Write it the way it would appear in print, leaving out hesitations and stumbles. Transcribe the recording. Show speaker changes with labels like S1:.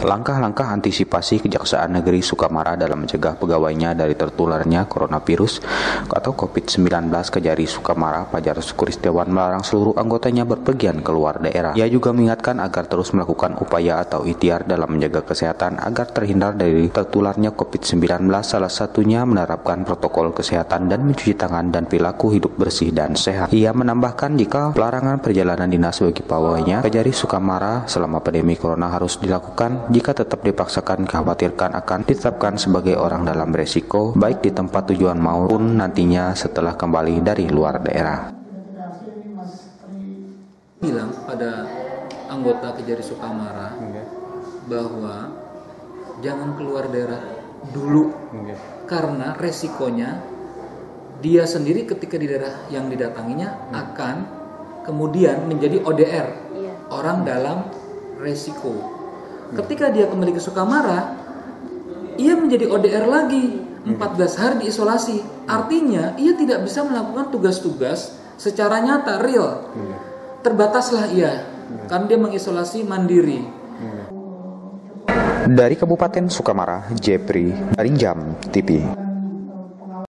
S1: Langkah-langkah antisipasi Kejaksaan Negeri Sukamara dalam mencegah pegawainya dari tertularnya coronavirus atau COVID-19. Kejari Sukamara, Fajar Sukuristiawan, melarang seluruh anggotanya berpergian keluar daerah. Ia juga mengingatkan agar terus melakukan upaya atau ikhtiar dalam menjaga kesehatan agar terhindar dari tertularnya COVID-19, salah satunya menerapkan protokol kesehatan dan mencuci tangan dan perilaku hidup bersih dan sehat. Ia menambahkan jika pelarangan perjalanan dinas bagi pegawainya, Kejari Sukamara selama pandemi corona harus dilakukan. Jika tetap dipaksakan, khawatirkan akan ditetapkan sebagai orang dalam resiko, baik di tempat tujuan maupun nantinya setelah kembali dari luar daerah.
S2: Bilang pada anggota Kejari Sukamara bahwa jangan keluar daerah dulu, karena resikonya dia sendiri ketika di daerah yang didatanginya akan kemudian menjadi ODR, orang dalam resiko. Ketika dia kembali ke Sukamara, ia menjadi ODR lagi, 14 hari diisolasi. Artinya ia tidak bisa melakukan tugas-tugas secara nyata, real. Terbataslah ia, karena dia mengisolasi mandiri.
S1: Dari Kabupaten Sukamara, Jepri, Barinjam TV.